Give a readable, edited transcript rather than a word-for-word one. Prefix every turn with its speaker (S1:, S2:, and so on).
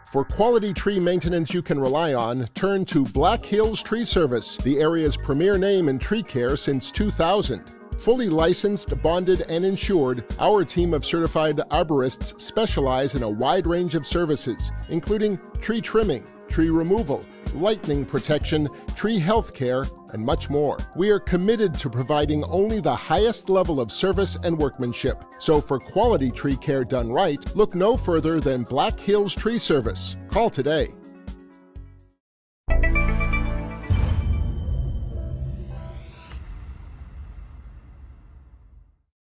S1: For quality tree maintenance you can rely on, turn to Black Hills Tree Service, the area's premier name in tree care since 2000. Fully licensed, bonded, and insured, our team of certified arborists specialize in a wide range of services, including tree trimming, tree removal, lightning protection, tree health care, and much more. We are committed to providing only the highest level of service and workmanship. So for quality tree care done right, look no further than Black Hills Tree Service. Call today.